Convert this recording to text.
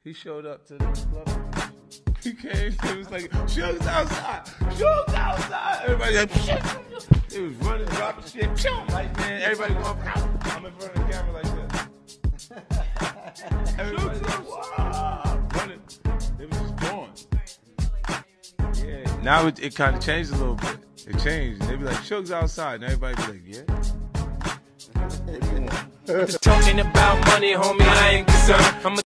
He showed up to the club. He came. He was like, "Suge's outside. Suge's outside." Everybody like, he was running, dropping shit. Like, man, everybody going, I'm in front of the camera like that. Everybody's like, "Wow!" Running. It was just gone. Yeah. Now it kind of changed a little bit. It changed. They be like, "Suge's outside," and everybody be like, "Yeah." Talking about money, homie, I ain't concerned.